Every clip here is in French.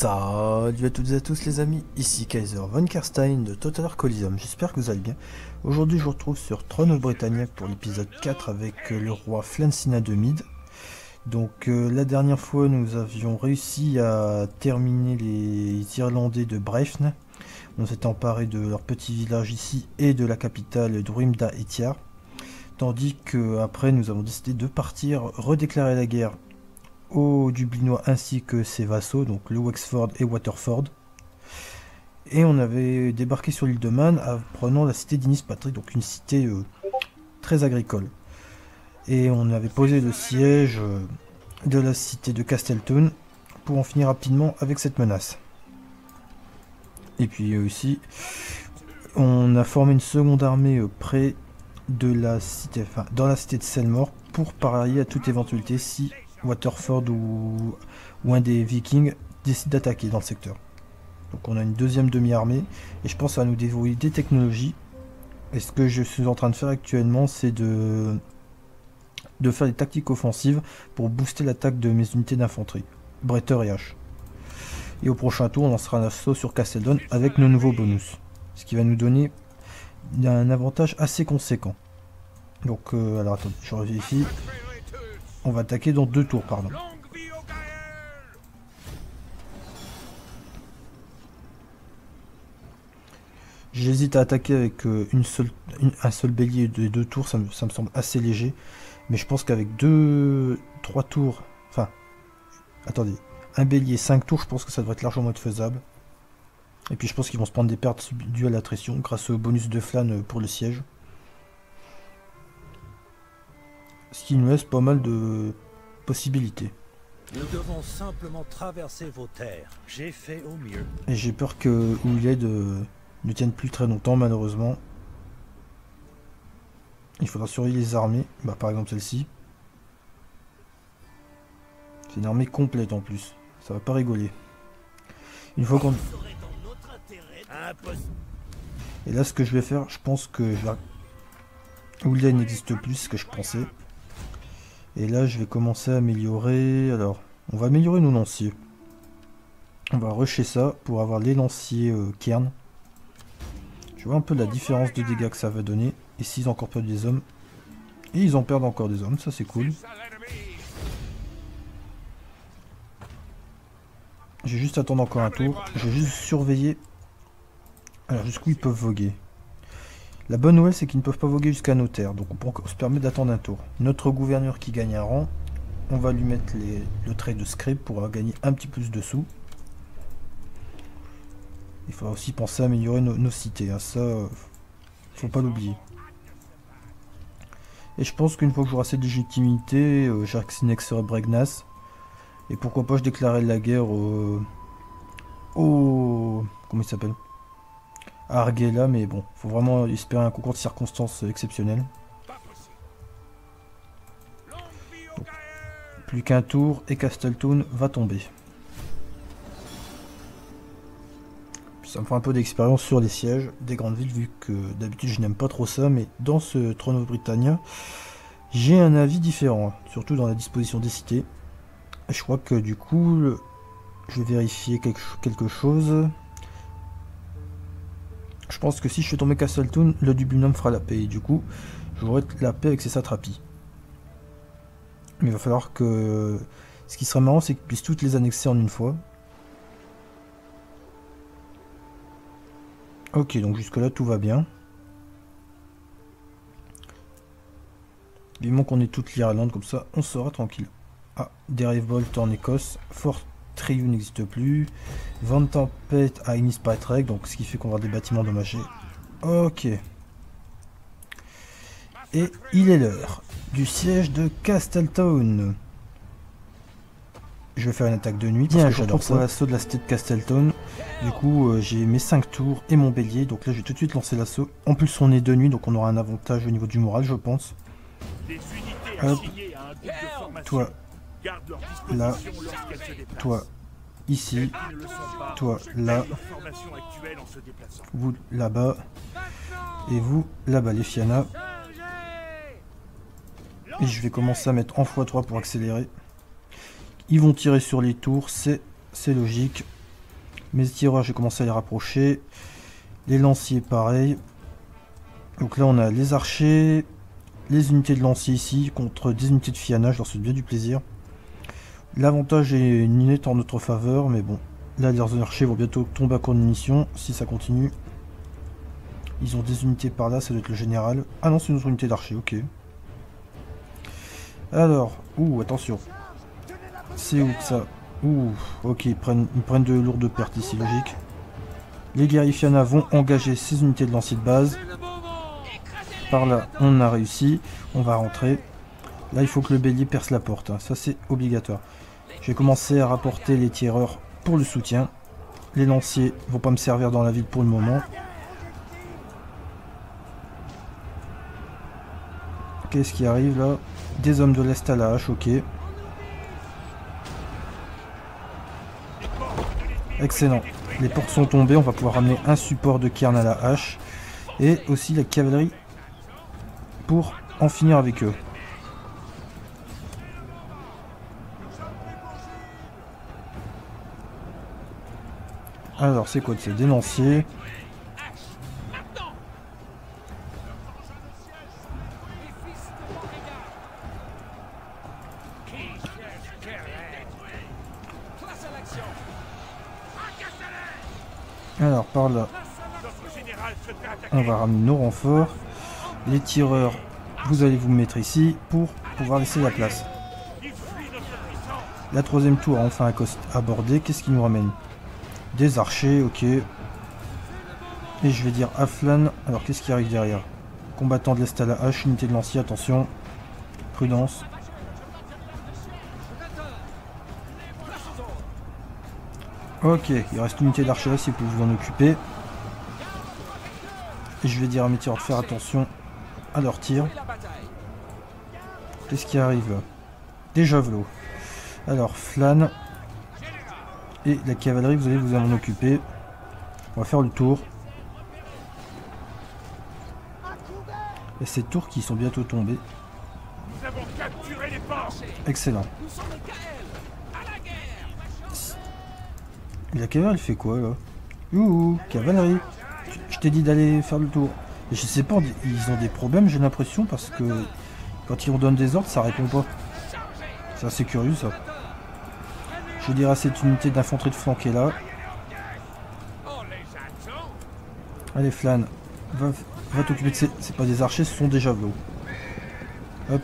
Salut à toutes et à tous les amis, ici Kaiser von Kerstein de Total War Coliseum, j'espère que vous allez bien. Aujourd'hui je vous retrouve sur Throne of Britannia pour l'épisode 4 avec le roi Flancina de Mid. Donc la dernière fois nous avions réussi à terminer les Irlandais de Brefn. On s'est emparé de leur petit village ici et de la capitale Druimda Etiar. Tandis que après nous avons décidé de partir redéclarer la guerre aux Dublinois ainsi que ses vassaux, donc le Wexford et Waterford. Et on avait débarqué sur l'île de Man en prenant la cité d'Innis Patrick, donc une cité très agricole. Et on avait posé le siège de la cité de Castletown pour en finir rapidement avec cette menace. Et puis aussi, on a formé une seconde armée près de la cité, enfin dans la cité de Selmore pour parier à toute éventualité si Waterford ou un des Vikings décide d'attaquer dans le secteur. Donc on a une deuxième demi-armée et je pense que ça va nous dévoiler des technologies. Et ce que je suis en train de faire actuellement, c'est de faire des tactiques offensives pour booster l'attaque de mes unités d'infanterie, Bretter et H. Et au prochain tour, on lancera un assaut sur Castletown avec nos nouveaux bonus, ce qui va nous donner un avantage assez conséquent. Donc alors attendez, je vérifie. On va attaquer dans 2 tours, pardon. J'hésite à attaquer avec un seul bélier de 2 tours, ça me semble assez léger. Mais je pense qu'avec 2-3 tours, enfin, attendez, un bélier 5 tours, je pense que ça devrait être largement faisable. Et puis je pense qu'ils vont se prendre des pertes dues à l'attrition grâce au bonus de flan pour le siège. Ce qui nous laisse pas mal de possibilités. Nous devons simplement traverser vos terres. J'ai fait au mieux. Et j'ai peur que Ouled ne tienne plus très longtemps, malheureusement. Il faudra surveiller les armées. Bah, par exemple celle-ci. C'est une armée complète en plus. Ça va pas rigoler. Une fois qu'on... Et là, ce que je vais faire, je pense que Ouled n'existe plus, ce que je pensais. Et là, je vais commencer à améliorer... Alors, on va améliorer nos lanciers. On va rusher ça pour avoir les lanciers Cairn. Je vois un peu la différence de dégâts que ça va donner. Et s'ils ont encore perdu des hommes. Et ils en perdent encore des hommes, ça c'est cool. Je vais juste attendre encore un tour. Je vais juste surveiller... Alors, jusqu'où ils peuvent voguer. La bonne nouvelle, c'est qu'ils ne peuvent pas voguer jusqu'à nos terres, donc on se permet d'attendre un tour. Notre gouverneur qui gagne un rang, on va lui mettre le trait de script pour gagner un petit plus de sous. Il faudra aussi penser à améliorer nos cités, hein. Ça, faut pas l'oublier. Et je pense qu'une fois que j'aurai assez de légitimité, j'annexerai Bregnas. Et pourquoi pas je déclarerai la guerre comment il s'appelle, Argela, mais bon, faut vraiment espérer un concours de circonstances exceptionnel. Donc, plus qu'un tour et Castletown va tomber. Ça me fera un peu d'expérience sur les sièges des grandes villes, vu que d'habitude je n'aime pas trop ça, mais dans ce Throne of Britannia, j'ai un avis différent, surtout dans la disposition des cités. Je crois que du coup, je vais vérifier quelque chose. Je pense que si je fais tomber Castletown, le Dublinum fera la paix. Et du coup, j'aurai la paix avec ses satrapies. Mais il va falloir que... Ce qui serait marrant, c'est qu'ils puissent toutes les annexer en une fois. Ok, donc jusque là, tout va bien. Vivement qu'on ait toute l'Irlande, comme ça, on sera tranquille. Ah, des révoltes en Écosse. Fort Triu n'existe plus. Vent Tempête à Innis Patrick, donc ce qui fait qu'on va avoir des bâtiments endommagés. Ok. Et il est l'heure du siège de Castletown. Je vais faire une attaque de nuit parce que j'adore ça. L'assaut de la cité de Castletown. Du coup, j'ai mes 5 tours et mon bélier. Donc là, je vais tout de suite lancer l'assaut. En plus, on est de nuit, donc on aura un avantage au niveau du moral, je pense. Hop. Toi. Là, toi, ici, toi, là, vous, là-bas, et vous, là-bas, les Fianna. Et je vais commencer à mettre en x3 pour accélérer. Ils vont tirer sur les tours, c'est logique. Mes tireurs, j'ai commencé à les rapprocher. Les lanciers, pareil. Donc là, on a les archers, les unités de lanciers ici, contre des unités de fianage, je leur souhaite bien du plaisir. L'avantage est une unité en notre faveur, mais bon. Là, leurs archers vont bientôt tomber à court de munitions, si ça continue. Ils ont des unités par là, ça doit être le général. Ah non, c'est une autre unité d'archers, ok. Alors, attention. C'est où que ça? Ok, ils prennent de lourdes pertes ici, logique. Les guerriers Fianna vont engager ces unités de lancier de base. Par là, on a réussi. On va rentrer. Là, il faut que le bélier perce la porte. Hein. Ça, c'est obligatoire. Je vais commencer à rapporter les tireurs pour le soutien. Les lanciers vont pas me servir dans la ville pour le moment. Qu'est-ce qui arrive là? Des hommes de l'Est à la hache, ok. Excellent. Les portes sont tombées, on va pouvoir ramener un support de cairn à la hache. Et aussi la cavalerie pour en finir avec eux. Alors c'est quoi de ces dénonciers? Alors par là, on va ramener nos renforts. Les tireurs, vous allez vous mettre ici pour pouvoir laisser la place. La troisième tour a enfin abordé. Qu'est-ce qui nous ramène? Des archers, ok. Et je vais dire à Flan. Alors qu'est-ce qui arrive derrière? Combattant de l'Est à la hache, unité de lancier, attention. Prudence. Ok, il reste une unité d'archer là si vous pouvez vous en occuper. Et je vais dire à mes tireurs de faire attention à leurs tirs. Qu'est-ce qui arrive là? Des javelots. Alors, Flan. Et la cavalerie, vous allez vous en occuper. On va faire le tour. Et ces tours qui sont bientôt tombés. Excellent. Et la cavalerie, elle fait quoi là? Youhou, cavalerie. Je t'ai dit d'aller faire le tour. Et je sais pas, ils ont des problèmes, j'ai l'impression, parce que quand ils redonnent des ordres, ça répond pas. C'est assez curieux ça. Je dirais à cette unité d'infanterie de flanquer là. Allez Flan, va t'occuper de ces... C'est pas des archers, ce sont des javelots. Hop.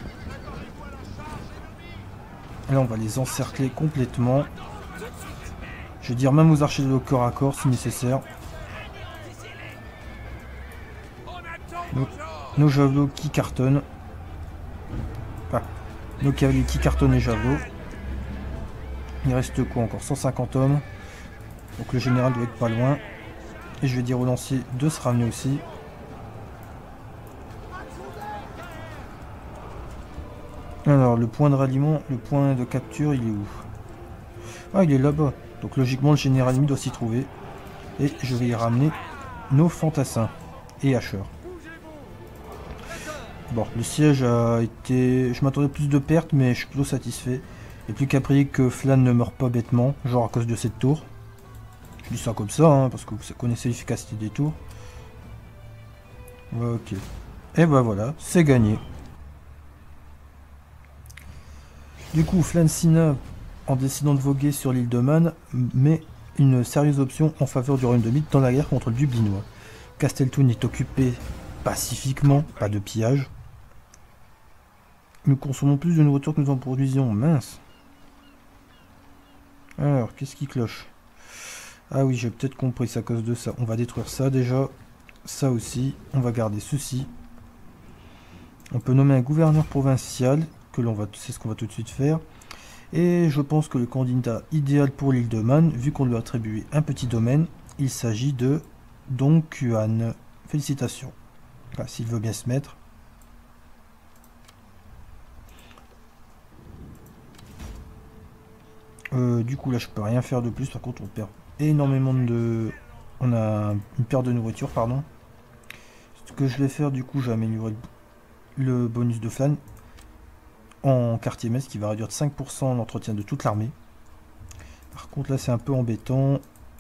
Là on va les encercler complètement. Je veux dire même aux archers de corps à corps si nécessaire. Nos javelots qui cartonnent. Enfin, nos cavaliers qui cartonnent les javelots. Il reste quoi encore? 150 hommes. Donc le général doit être pas loin. Et je vais dire au lancier de se ramener aussi. Alors le point de ralliement, le point de capture, il est où? Ah, il est là-bas. Donc logiquement le général ennemi doit s'y trouver. Et je vais y ramener nos fantassins et hacheurs. Bon, le siège a été... Je m'attendais plus de pertes, mais je suis plutôt satisfait. Et plus qu'à prier que Flan ne meure pas bêtement, genre à cause de cette tour. Je dis ça comme ça, hein, parce que vous connaissez l'efficacité des tours. Ok. Et ben voilà, c'est gagné. Du coup, Flan Sina, en décidant de voguer sur l'île de Man, met une sérieuse option en faveur du royaume de Mid dans la guerre contre le Dublinois. Casteltown est occupé pacifiquement, pas de pillage. Nous consommons plus de nourriture que nous en produisions, mince. Alors, qu'est-ce qui cloche? Ah oui, j'ai peut-être compris, c'est à cause de ça. On va détruire ça déjà. Ça aussi. On va garder ceci. On peut nommer un gouverneur provincial. C'est ce qu'on va tout de suite faire. Et je pense que le candidat idéal pour l'île de Man, vu qu'on lui a attribué un petit domaine, il s'agit de Dong Quan. Félicitations. Enfin, s'il veut bien se mettre. Du coup là je peux rien faire de plus, par contre on perd énormément de... On a une perte de nourriture, pardon. Ce que je vais faire du coup, j'ai amélioré le bonus de Flan en quartier mess qui va réduire de 5% l'entretien de toute l'armée. Par contre là c'est un peu embêtant.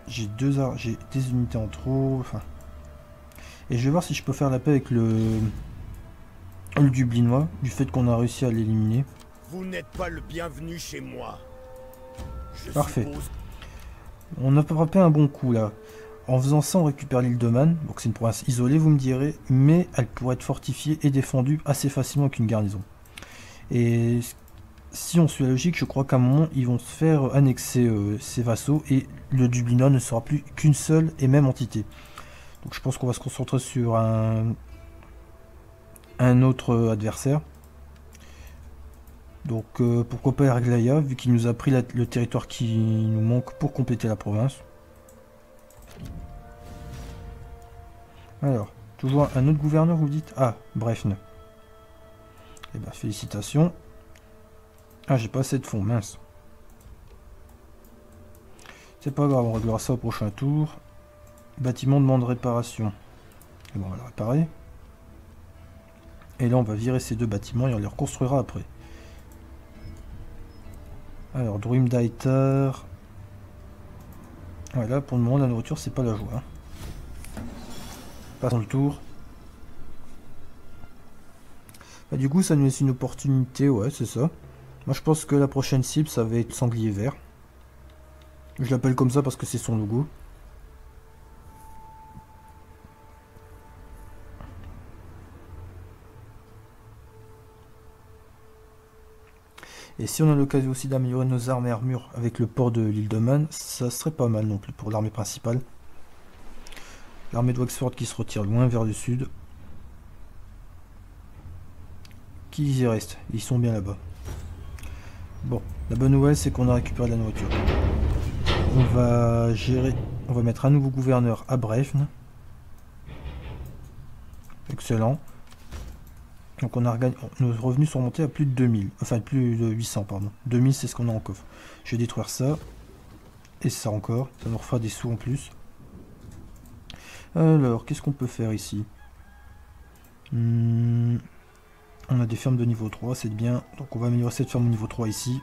j'ai j'ai des unités en trop. Enfin. Et je vais voir si je peux faire la paix avec le Dublinois, du fait qu'on a réussi à l'éliminer. Vous n'êtes pas le bienvenu chez moi. Je Parfait. suppose... On a frappé un bon coup là. En faisant ça, on récupère l'île de Man. Donc c'est une province isolée, vous me direz, mais elle pourrait être fortifiée et défendue assez facilement avec une garnison. Et si on suit la logique, je crois qu'à un moment, ils vont se faire annexer ces vassaux et le Dublinois ne sera plus qu'une seule et même entité. Donc je pense qu'on va se concentrer sur un autre adversaire. Donc pourquoi pas Erglaya, vu qu'il nous a pris le territoire qui nous manque pour compléter la province. Alors, toujours un autre gouverneur, vous dites? Ah, Brefne. Eh bien, félicitations. Ah, j'ai pas assez de fonds, mince. C'est pas grave, on réglera ça au prochain tour. Bâtiment demande réparation. Et bon, on va le réparer. Et là, on va virer ces deux bâtiments et on les reconstruira après. Alors, Druimdaiter. Voilà, pour le moment, la nourriture, c'est pas la joie. Hein. Passons le tour. Bah, du coup, ça nous laisse une opportunité, ouais, c'est ça. Moi, je pense que la prochaine cible, ça va être Sanglier Vert. Je l'appelle comme ça parce que c'est son logo. Et si on a l'occasion aussi d'améliorer nos armes et armures avec le port de l'île de Man, ça serait pas mal non plus pour l'armée principale. L'armée de Wexford qui se retire loin vers le sud. Qui y reste? Ils sont bien là-bas. Bon, la bonne nouvelle c'est qu'on a récupéré de la nourriture. On va gérer, on va mettre un nouveau gouverneur à Brefne. Excellent. Donc on a nos revenus sont montés à plus de 2000, enfin plus de 800 pardon. 2000 c'est ce qu'on a en coffre. Je vais détruire ça. Et ça encore, ça nous refera des sous en plus. Alors, qu'est-ce qu'on peut faire ici? On a des fermes de niveau 3, c'est bien. Donc on va améliorer cette ferme au niveau 3 ici.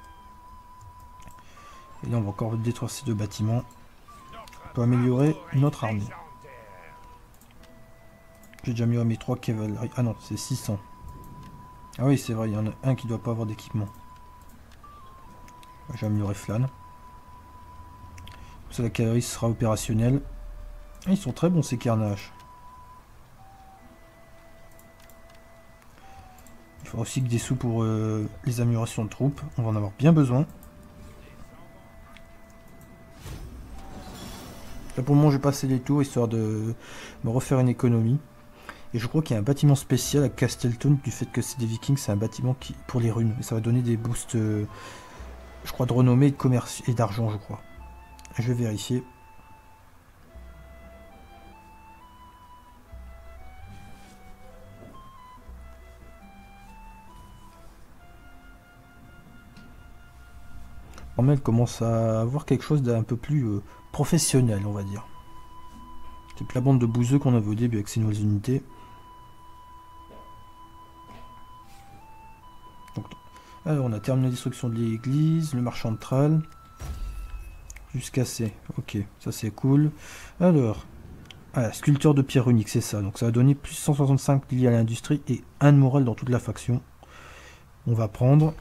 Et là on va encore détruire ces deux bâtiments. On peut améliorer notre armée. J'ai déjà mis mes 3 cavaleries. Ah non, c'est 600. Ah oui, c'est vrai, il y en a un qui doit pas avoir d'équipement. J'ai amélioré Flan. Comme ça, la cavalerie sera opérationnelle. Ah, ils sont très bons ces carnages. Il faut aussi que des sous pour les améliorations de troupes. On va en avoir bien besoin. Là pour le moment, je vais passer les tours histoire de me refaire une économie. Et je crois qu'il y a un bâtiment spécial à Castelton, du fait que c'est des Vikings, c'est un bâtiment qui pour les runes. Et ça va donner des boosts, je crois, de renommée, de commerce et d'argent, je crois. Je vais vérifier. Elle commence à avoir quelque chose d'un peu plus professionnel, on va dire. C'est plus la bande de bouseux qu'on avait au début avec ces nouvelles unités. Donc, alors, on a terminé la destruction de l'église, le marchand de Thrall. Jusqu'à C. Ok, ça c'est cool. Alors, sculpteur de pierre unique, c'est ça. Donc ça va donner plus 165 liés à l'industrie et 1 de morale dans toute la faction. On va prendre.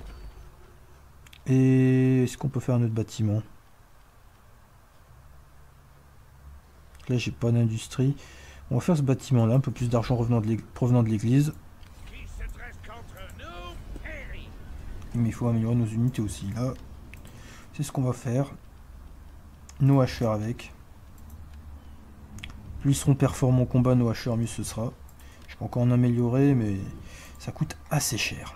Et est-ce qu'on peut faire un autre bâtiment? Là, j'ai pas d'industrie. On va faire ce bâtiment-là, un peu plus d'argent provenant de l'église. Mais il faut améliorer nos unités aussi. Là, c'est ce qu'on va faire. Nos hacheurs avec. Plus ils seront performants au combat, nos hacheurs, mieux ce sera. Je peux encore en améliorer, mais ça coûte assez cher.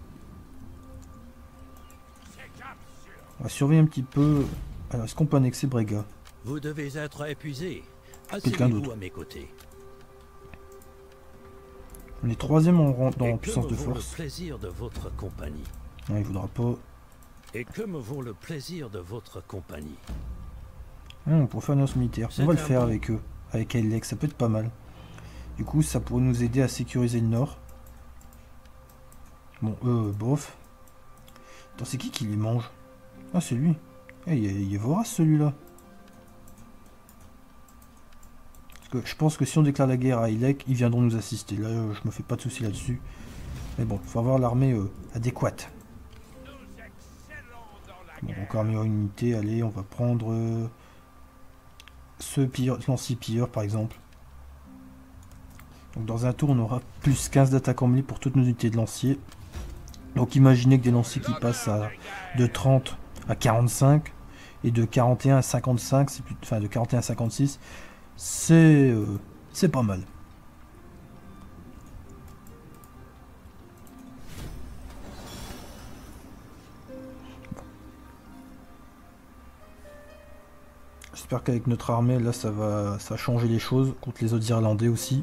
On va surveiller un petit peu. Alors, est-ce qu'on peut annexer Brega? Vous devez être épuisé. Quelqu'un d'autre. À mes côtés. On est 3ème en rang dans puissance de force. Le plaisir de votre compagnie. Non, il voudra pas. Et que me vaut le plaisir de votre compagnie? On pourrait faire une alliance militaire. On va le faire avec eux. Avec Alex, ça peut être pas mal. Du coup, ça pourrait nous aider à sécuriser le nord. Bon, bof. Attends, c'est qui les mange? Ah, c'est lui. Il est vorace celui-là. Parce que je pense que si on déclare la guerre à Ilek, ils viendront nous assister. Là, je me fais pas de soucis là-dessus. Mais bon, il faut avoir l'armée adéquate. Bon, encore meilleure unité. Allez, on va prendre ce lancier pilleur par exemple. Donc dans un tour, on aura plus 15 d'attaque en mêlée pour toutes nos unités de lanciers. Donc imaginez que des lanciers qui passent de 30 à 45 et de 41 à 55, enfin de 41 à 56, c'est pas mal. J'espère qu'avec notre armée, là, ça va changer les choses contre les autres Irlandais aussi.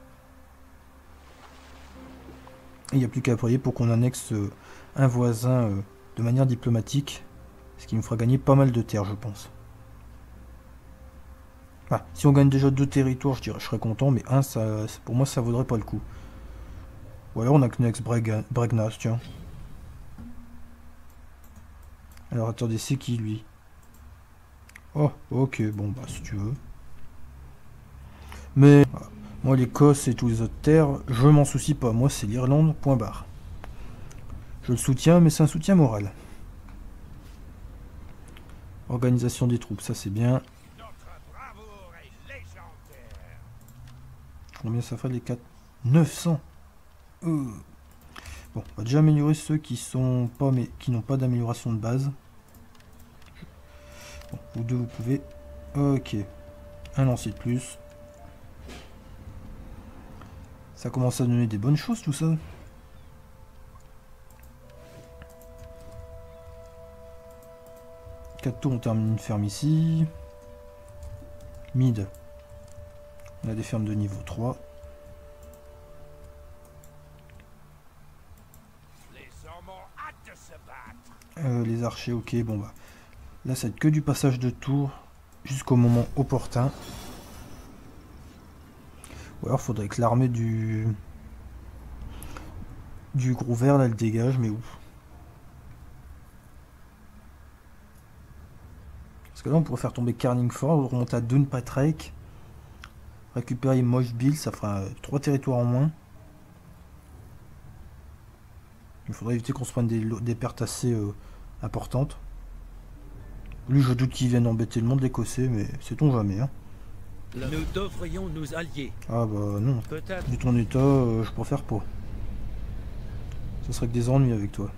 Et il n'y a plus qu'à prier pour qu'on annexe un voisin de manière diplomatique, ce qui nous fera gagner pas mal de terres, je pense. Ah, si on gagne déjà 2 territoires, je serais content, mais un, pour moi, ça vaudrait pas le coup. Ou alors on annexe Bregnas, tiens. Alors attendez, c'est qui lui? Oh, ok, bon, bah si tu veux. Mais moi, l'Écosse et toutes les autres terres, je m'en soucie pas. Moi, c'est l'Irlande, point barre. Je le soutiens, mais c'est un soutien moral. Organisation des troupes, ça c'est bien. Combien ça fait les 4? 900. Bon, on va déjà améliorer ceux qui sont pas, mais qui n'ont pas d'amélioration de base. Bon, vous deux, vous pouvez. Ok. Un lancier de plus. Ça commence à donner des bonnes choses, tout ça. Quatre tours, on termine une ferme ici. Mid. On a des fermes de niveau 3. Les archers, ok, bon bah. Là, ça va être que du passage de tour jusqu'au moment opportun. Ou alors, faudrait que l'armée du gros vert, là, le dégage, mais où? Parce que là, on pourrait faire tomber Carningford, remonter à Downpatrick, récupérer Moshbill, ça fera 3 territoires en moins. Il faudrait éviter qu'on se prenne des pertes assez importantes. Lui, je doute qu'il vienne embêter le monde écossais, mais sait-on jamais, hein. Nous devrions nous allier. Ah bah non, Peut-être. vu ton état, je préfère pas. Ce serait que des ennuis avec toi.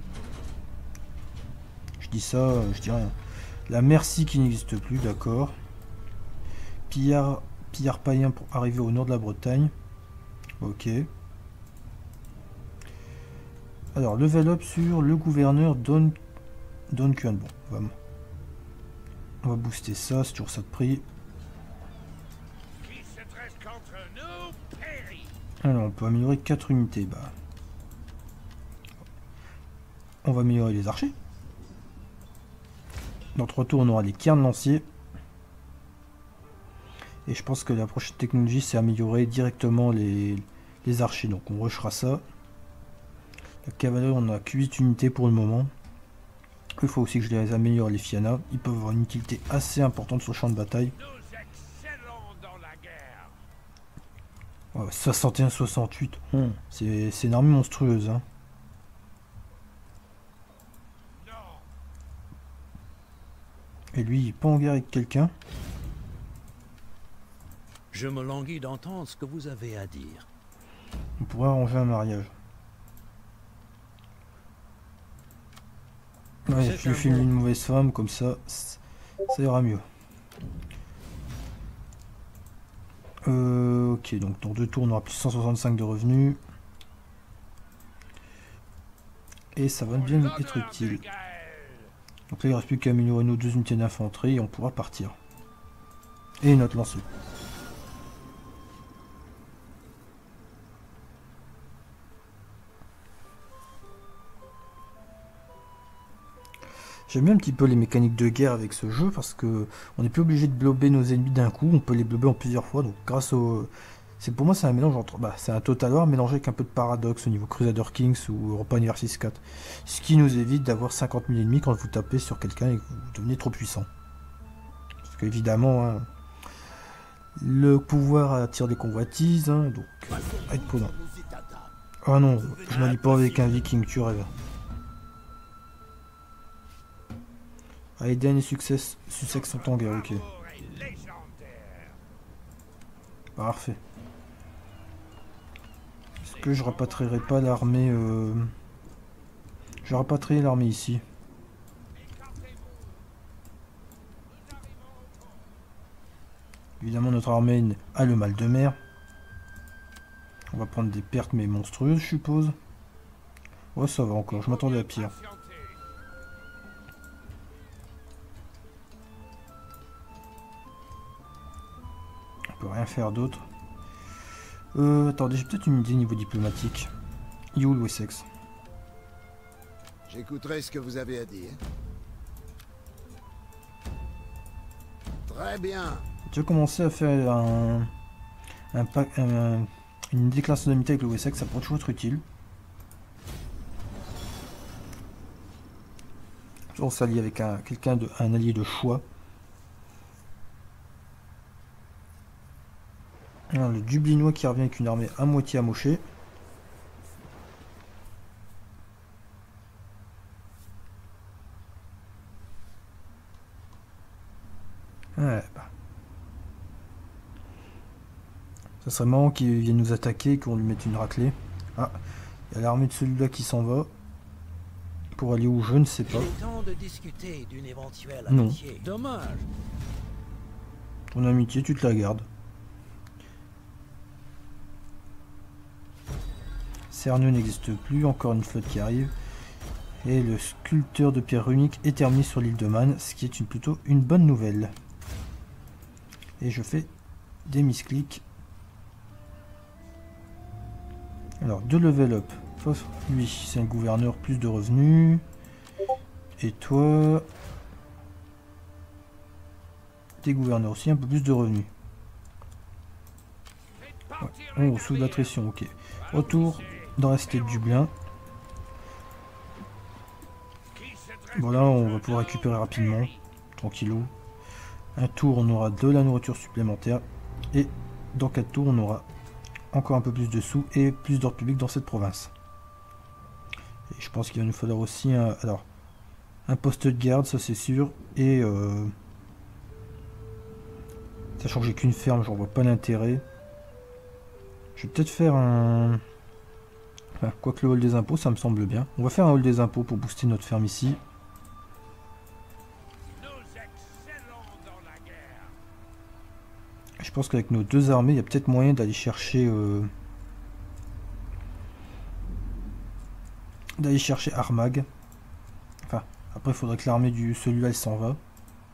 Je dis ça, je dis rien. La merci qui n'existe plus, d'accord. Pillard païen pour arriver au nord de la Bretagne. Ok. Alors, level up sur le gouverneur Don Kuan. Bon, on va booster ça, c'est toujours ça de prix. Alors, on peut améliorer 4 unités. Bah. On va améliorer les archers. Dans 3 tours, on aura les cairns lanciers. Et je pense que la prochaine technologie, c'est améliorer directement les archers. Donc, on rushera ça. La cavalerie, on a que 8 unités pour le moment. Il faut aussi que je les améliore, les Fianna. Ils peuvent avoir une utilité assez importante sur le champ de bataille. 61-68. C'est une armée monstrueuse. Hein. Et lui, il n'est pas en guerre avec quelqu'un. Je me languis d'entendre ce que vous avez à dire. On pourrait arranger un mariage. Ouais, je lui filme une mauvaise femme, comme ça ira mieux. Ok, donc dans 2 tours, on aura plus 165 de revenus. Et ça va bien être utile. Donc là, il ne reste plus qu'à améliorer nos 2 unités d'infanterie et on pourra partir. Et notre lancier. J'aime bien un petit peu les mécaniques de guerre avec ce jeu parce que on n'est plus obligé de blober nos ennemis d'un coup, on peut les blober en plusieurs fois. Donc grâce au, pour moi c'est un mélange entre, c'est un Total War mélangé avec un peu de paradoxe au niveau Crusader Kings ou Europa Universalis 4, ce qui nous évite d'avoir 50 000 ennemis quand vous tapez sur quelqu'un et que vous devenez trop puissant. Parce qu'évidemment, hein, Le pouvoir attire des convoitises, hein, donc être prudent. Ah non, je m'allie pas avec un viking, tu rêves. Aiden et Sussex sont en guerre, ok. Parfait. Est-ce que je rapatrierai pas l'armée Je vais rapatrier l'armée ici. Évidemment, notre armée a le mal de mer. On va prendre des pertes, mais monstrueuses, je suppose. Ouais, ça va encore. Je m'attendais à pire. On peut rien faire d'autre. Attendez, j'ai peut-être une idée niveau diplomatique. You, Wessex. J'écouterai ce que vous avez à dire. Très bien. Tu vas commencer à faire une déclaration d'amitié avec le Wessex, ça pourrait toujours être utile. On s'allie avec un allié de choix. Alors, le Dublinois qui revient avec une armée à moitié amochée. Ouais, bah. Ça serait marrant qu'il vienne nous attaquer et qu'on lui mette une raclée. Ah, il y a l'armée de celui-là qui s'en va. Pour aller où, je ne sais pas. Il est temps de discuter d'une éventuelle Non. amitié. Dommage. Ton amitié, tu te la gardes. Cerneux n'existe plus, encore une flotte qui arrive. Et le sculpteur de pierre runique est terminé sur l'île de Man, ce qui est plutôt une bonne nouvelle. Et je fais des misclics. Alors, 2 level up. Lui, c'est un gouverneur, plus de revenus. Et toi... T'es gouverneur aussi, un peu plus de revenus. Ouais. Oh, sous l'attrition, ok. Retour dans la cité de Dublin. Voilà, on va pouvoir récupérer rapidement. Tranquillou. Un tour, on aura de la nourriture supplémentaire. Et dans 4 tours, on aura encore un peu plus de sous et plus d'ordre public dans cette province. Et je pense qu'il va nous falloir aussi un poste de garde, ça c'est sûr. Et sachant que j'ai qu'une ferme, j'en vois pas l'intérêt. Je vais peut-être faire un... Enfin, quoique le hall des impôts, ça me semble bien. On va faire un hall des impôts pour booster notre ferme ici. Je pense qu'avec nos 2 armées, il y a peut-être moyen d'aller chercher... Armagh. Enfin, après, il faudrait que l'armée du celui-là, elle s'en va.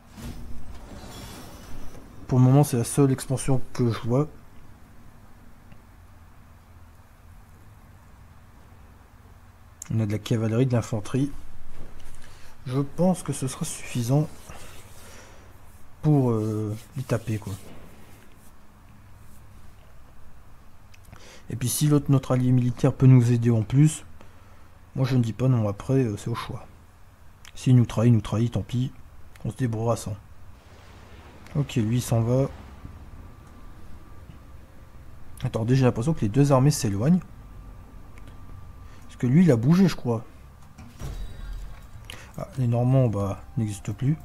Pour le moment, c'est la seule expansion que je vois. On a de la cavalerie, de l'infanterie. Je pense que ce sera suffisant pour les taper, quoi. Et puis si notre allié militaire peut nous aider en plus, moi je ne dis pas non, après c'est au choix. S'il nous trahit, tant pis. On se débrouillera sans. Ok, lui il s'en va. Attendez, j'ai l'impression que les 2 armées s'éloignent. Parce que lui il a bougé, je crois. Ah, les Normands, bah, n'existent plus.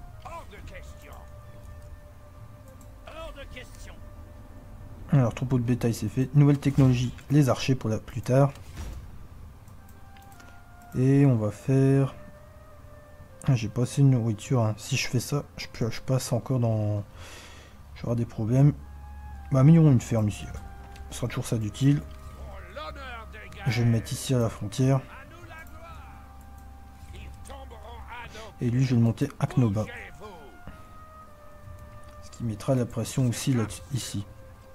Alors, troupeau de bétail, c'est fait. Nouvelle technologie, les archers pour la plus tard. Et on va faire... Ah, j'ai pas assez de nourriture. Hein. Si je fais ça, je passe encore dans... J'aurai des problèmes. Bah, améliorons une ferme ici. Ce sera toujours ça d'utile. Je vais le mettre ici à la frontière. Et lui, je vais le monter à Knoba. Ce qui mettra la pression aussi là, ici.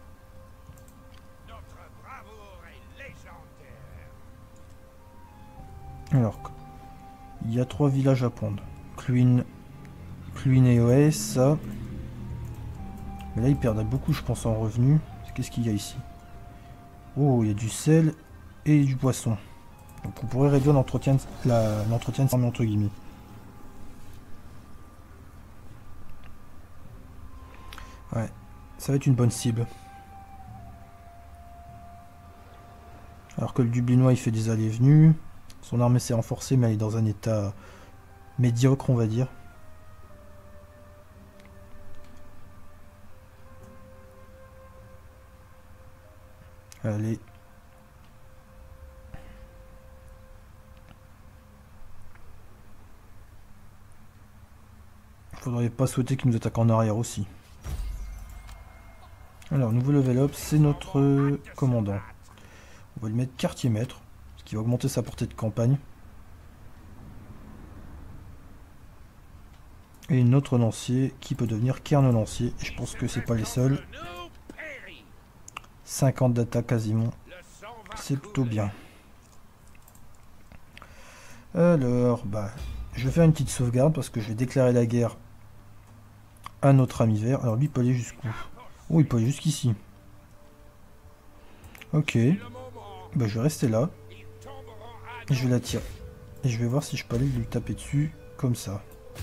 Alors, il y a 3 villages à prendre. Cluin et Oes, ça. Mais là, ils perdent beaucoup, je pense, en revenus. Qu'est-ce qu'il y a ici? Oh, il y a du sel et du poisson. Donc, on pourrait réduire l'entretien de cette armée, entre guillemets. Ouais. Ça va être une bonne cible. Alors que le Dublinois il fait des allées et venues. Son armée s'est renforcée mais elle est dans un état médiocre on va dire. Allez. Faudrait pas souhaiter qu'il nous attaque en arrière aussi. Alors, nouveau level up, c'est notre commandant. On va lui mettre quartier maître, ce qui va augmenter sa portée de campagne. Et notre lancier qui peut devenir cairn lancier. Et je pense que c'est pas les seuls. 50 d'attaque quasiment. C'est plutôt bien. Alors, bah, je vais faire une petite sauvegarde parce que je vais déclarer la guerre à notre ami vert. Alors lui il peut aller jusqu'où? Oh, il peut aller jusqu'ici. Ok. Bah, je vais rester là. Et je vais l'attirer. Et je vais voir si je peux aller lui taper dessus comme ça.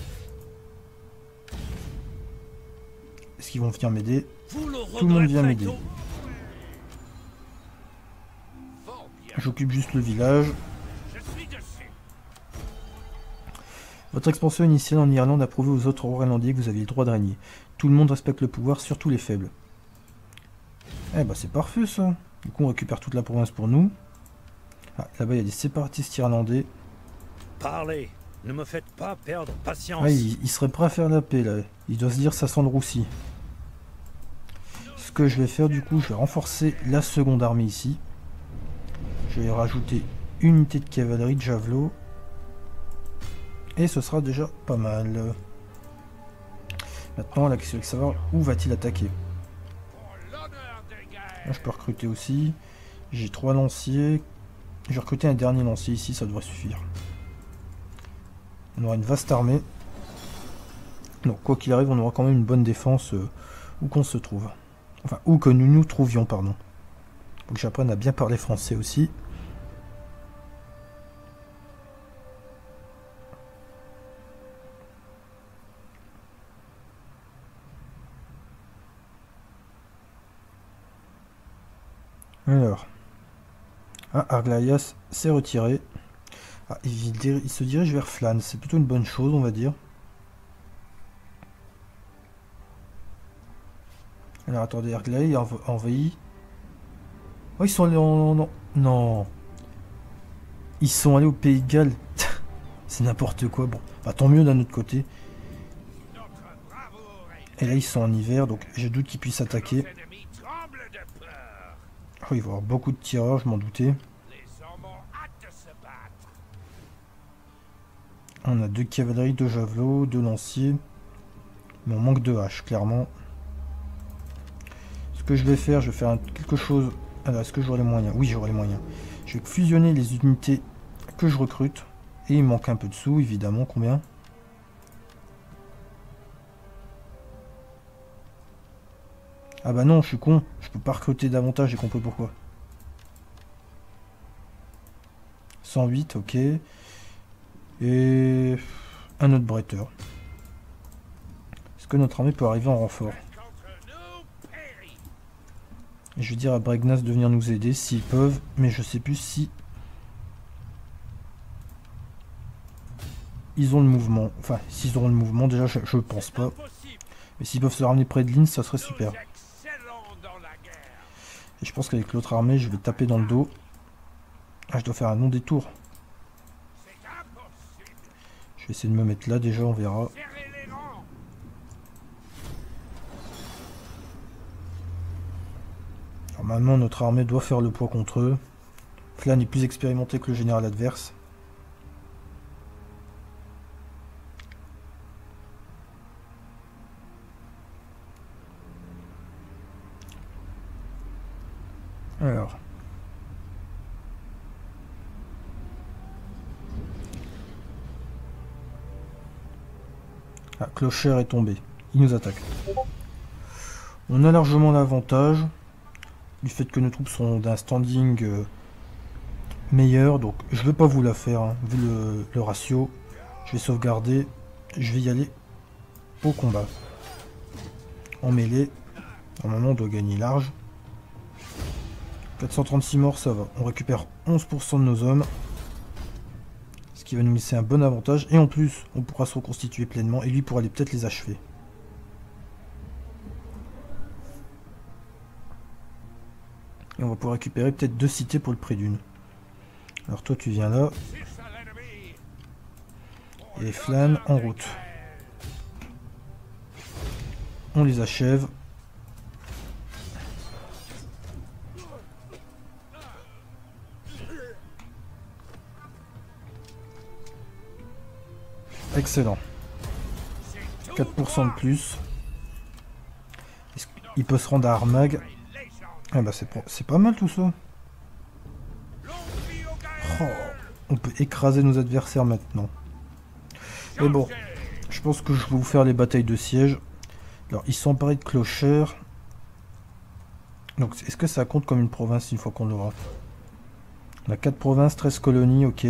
Est-ce qu'ils vont venir m'aider? Tout le monde vient m'aider. J'occupe juste le village. Votre expansion initiale en Irlande a prouvé aux autres Irlandais que vous aviez le droit de régner. Tout le monde respecte le pouvoir, surtout les faibles. Eh bah c'est parfait ça. Du coup on récupère toute la province pour nous. Ah, là-bas il y a des séparatistes irlandais. Parlez, ne me faites pas perdre patience. Ouais, il serait prêt à faire la paix là. Il doit se dire ça sent le roussi. Ce que je vais faire du coup, je vais renforcer la seconde armée ici. Je vais rajouter une unité de cavalerie de javelot. Et ce sera déjà pas mal. Maintenant, la question est de savoir où va-t-il attaquer. Là, je peux recruter aussi. J'ai 3 lanciers. Je vais recruter un dernier lancier ici, ça devrait suffire. On aura une vaste armée. Donc, quoi qu'il arrive, on aura quand même une bonne défense où qu'on se trouve. Enfin, où que nous nous trouvions, pardon. Faut que j'apprenne à bien parler français aussi. Alors, Arglaias s'est retiré. Ah, il se dirige vers Flan, c'est plutôt une bonne chose, on va dire. Alors attendez, Arglaias envahi. Oh, ils sont allés en... Non. Ils sont allés au Pays de Galles. C'est n'importe quoi. Bon, bah, tant mieux d'un autre côté. Et là, ils sont en hiver, donc j'ai doute qu'ils puissent attaquer. Oh, il va y avoir beaucoup de tireurs, je m'en doutais. On a 2 cavaleries, 2 javelots, 2 lanciers. Mais on manque de haches, clairement. Ce que je vais faire, quelque chose... Alors, est-ce que j'aurai les moyens? Oui, j'aurai les moyens. Je vais fusionner les unités que je recrute. Et il manque un peu de sous, évidemment. Combien? Ah bah non, je suis con. Je peux pas recruter davantage, j'ai compris pourquoi. 108, ok. Et... un autre bretteur. Est-ce que notre armée peut arriver en renfort? Et je vais dire à Bregnas de venir nous aider s'ils peuvent, mais je sais plus si... ils ont le mouvement. Enfin, s'ils auront le mouvement, déjà je pense pas. Mais s'ils peuvent se ramener près de Linz, ça serait super. Et je pense qu'avec l'autre armée, je vais taper dans le dos. Ah, je dois faire un non-détour. Je vais essayer de me mettre là déjà, on verra. Normalement, notre armée doit faire le poids contre eux. Flan est plus expérimenté que le général adverse. Alors. Ah, Clocher est tombé. Il nous attaque. On a largement l'avantage du fait que nos troupes sont d'un standing meilleur. Donc je ne vais pas vous la faire, hein, vu le ratio. Je vais sauvegarder. Je vais y aller au combat. En mêlée. Normalement, on doit gagner large. 436 morts, ça va. On récupère 11% de nos hommes. Ce qui va nous laisser un bon avantage. Et en plus, on pourra se reconstituer pleinement. Et lui pourra aller peut-être les achever. Et on va pouvoir récupérer peut-être 2 cités pour le prix d'une. Alors toi, tu viens là. Et Flan en route. On les achève. Excellent. 4% de plus. Il peut se rendre à Armagh. Ah bah c'est pas mal tout ça. Oh, on peut écraser nos adversaires maintenant. Mais bon, je pense que je vais vous faire les batailles de siège. Alors, ils sont emparés de clochers. Donc, est-ce que ça compte comme une province une fois qu'on l'aura? On a 4 provinces, 13 colonies, ok.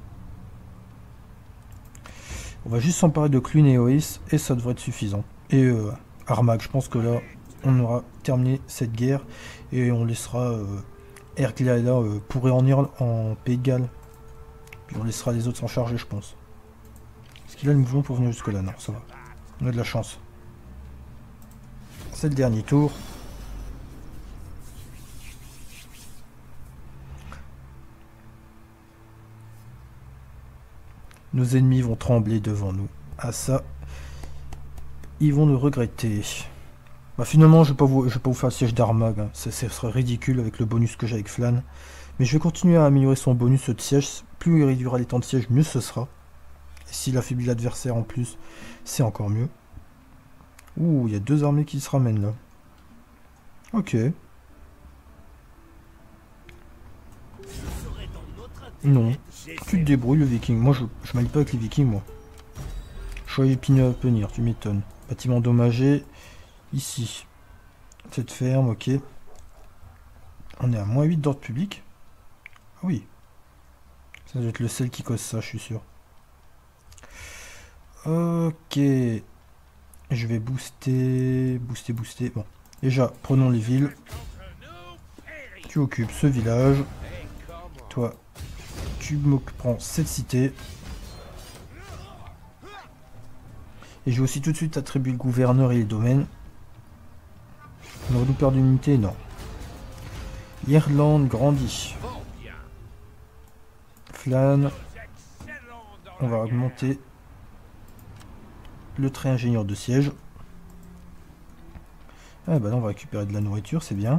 On va juste s'emparer de Clun et Ois, et ça devrait être suffisant. Et Armagh, je pense que là, on aura terminé cette guerre, et on laissera Erglaela pourrir en Pays de Galles. Puis on laissera les autres s'en charger, je pense. Est-ce qu'il a le mouvement pour venir jusque là? Non, ça va. On a de la chance. C'est le dernier tour. Nos ennemis vont trembler devant nous. Ah ça, ils vont le regretter. Bah finalement, je vais pas vous faire le siège d'Armagh. Hein. Ce serait ridicule avec le bonus que j'ai avec Flan. Mais je vais continuer à améliorer son bonus de siège. Plus il réduira les temps de siège, mieux ce sera. Et s'il affaiblit l'adversaire en plus, c'est encore mieux. Ouh, il y a 2 armées qui se ramènent là. Ok. Non. Tu te débrouilles le viking. Moi je m'allie pas avec les vikings moi. Choix épineux à venir, tu m'étonnes. Bâtiment endommagé. Ici. Cette ferme, ok. On est à -8 d'ordre public. Ah oui. Ça doit être le sel qui cause ça, je suis sûr. Ok. Je vais booster. Bon. Déjà, prenons les villes. Tu occupes ce village. Toi, tu prends cette cité. Et je vais aussi tout de suite attribuer le gouverneur et les domaines. On va nous perdre une unité? Non. Irlande grandit. Flan. On va augmenter le trait ingénieur de siège. Ah bah là on va récupérer de la nourriture, c'est bien.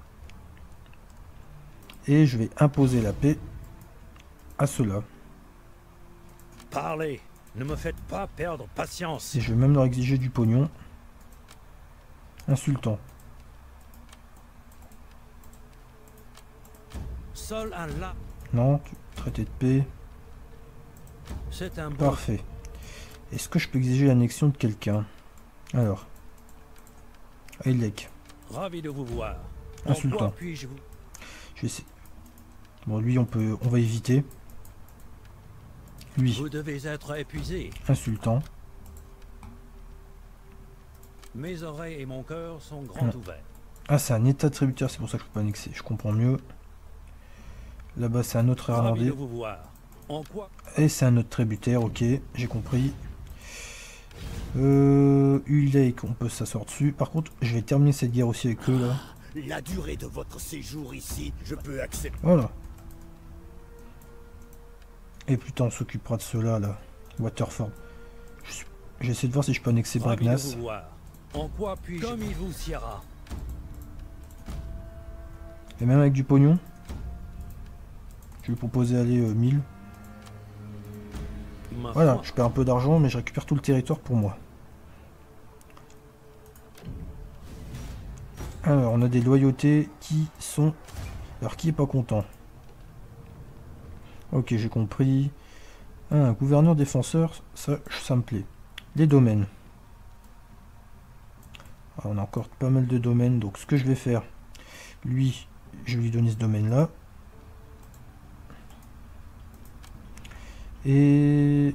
Et je vais imposer la paix à ceux-là. Parlez, ne me faites pas perdre patience. Et je vais même leur exiger du pognon. Insultant. Seul un là. Non, traité de paix. C'est un bon. Parfait. Est-ce que je peux exiger l'annexion de quelqu'un? Alors. Ailek. Ravi de vous voir. Insultant. En quoi puis-je vous... Je vais essayer. Bon, lui, on va éviter. Lui. Vous devez être épuisé. Insultant. Mes oreilles et mon cœur sont grands ouverts. Ah, c'est un état tributaire, c'est pour ça que je peux pas annexer. Je comprends mieux. Là-bas, c'est un autre irlandais. Ravi de vous voir. En quoi? Et c'est un autre tributaire, ok, j'ai compris. Ulake, on peut s'asseoir dessus. Par contre, je vais terminer cette guerre aussi avec eux, là. La durée de votre séjour ici, je peux accepter. Voilà. Et putain, on s'occupera de ceux-là, là. Waterford. J'essaie de voir si je peux annexer Bragnas. En quoi puis-je? Comme il vous siera. Et même avec du pognon. Je vais proposer aller 1000. Voilà, je perds un peu d'argent, mais je récupère tout le territoire pour moi. Alors, on a des loyautés qui sont... Alors, qui est pas content? Ok, j'ai compris. Ah, un gouverneur défenseur, ça me plaît. Les domaines. Ah, on a encore pas mal de domaines, donc ce que je vais faire, lui, je vais lui donner ce domaine-là. Et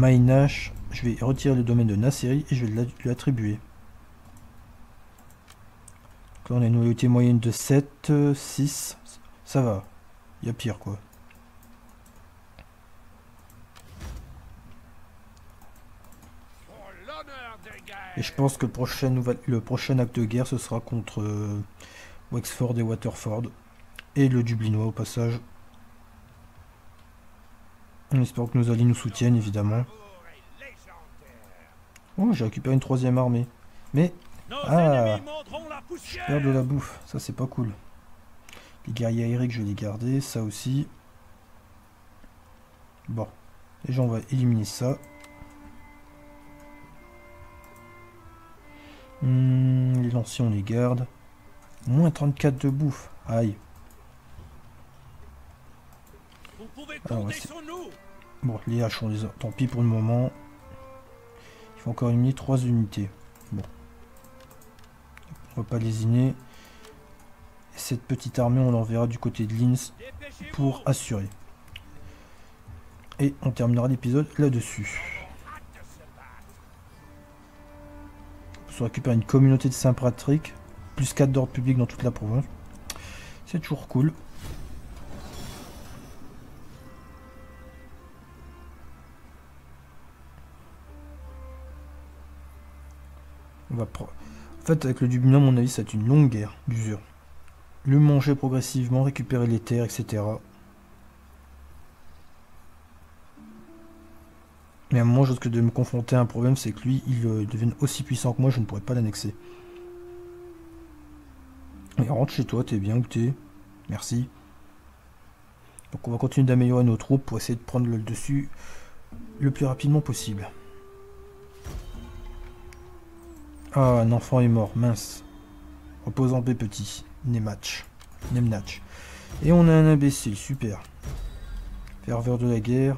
Mainash, je vais retirer le domaine de Nasseri et je vais lui attribuer. on a une loyauté moyenne de 7, 6. Ça va. Il y a pire, quoi. Et je pense que le prochain acte de guerre, ce sera contre Wexford et Waterford. Et le Dublinois, au passage. On espère que nos alliés nous soutiennent, évidemment. Oh, j'ai récupéré une 3e armée. Mais... Ah, je perds de la bouffe. Ça, c'est pas cool. Les guerriers aériques, je vais les garder. Ça aussi. Bon. Déjà, on va éliminer ça. Les lanciers, on les garde. Moins 34 de bouffe. Aïe. Alors, bon, les haches, on les a. Tant pis pour le moment. Il faut encore éliminer 3 unités. Bon. On va pas lésiner. Cette petite armée, on l'enverra du côté de Linz pour assurer. Et on terminera l'épisode là-dessus. On se récupère une communauté de Saint-Patrick. Plus 4 d'ordre public dans toute la province. C'est toujours cool. On va prendre... En fait, avec le Dublin, à mon avis, ça va être une longue guerre d'usure. Le manger progressivement, récupérer les terres, etc. Mais à un moment, je risque de me confronter à un problème, c'est que lui, il devienne aussi puissant que moi, je ne pourrais pas l'annexer. Et rentre chez toi, t'es bien où t'es. Merci. Donc on va continuer d'améliorer nos troupes pour essayer de prendre le dessus le plus rapidement possible. Ah, un enfant est mort, mince. Repose en paix, petit. Nemnach. Et on a un imbécile, super. Ferveur de la guerre.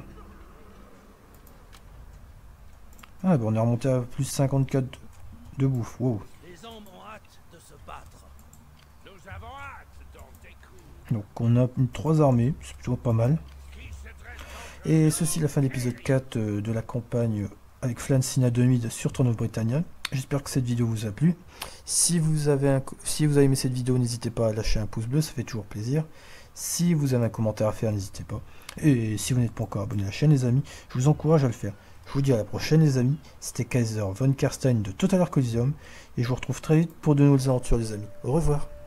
Ah, ben on est remonté à plus 54 de bouffe, wow. Les hommes ont hâte de se battre. Nous avons hâte d'entendre des coups. Donc on a 3 armées, c'est plutôt pas mal. Et ceci la fin de l'épisode 4 de la campagne avec Flann Sinna de Mid sur Trône of Britannia. J'espère que cette vidéo vous a plu. Si vous avez aimé cette vidéo, n'hésitez pas à lâcher un pouce bleu, ça fait toujours plaisir. Si vous avez un commentaire à faire, n'hésitez pas. Et si vous n'êtes pas encore abonné à la chaîne, les amis, je vous encourage à le faire. Je vous dis à la prochaine, les amis. C'était Kaiser von Karstein de Total War Coliseum. Et je vous retrouve très vite pour de nouvelles aventures, les amis. Au revoir.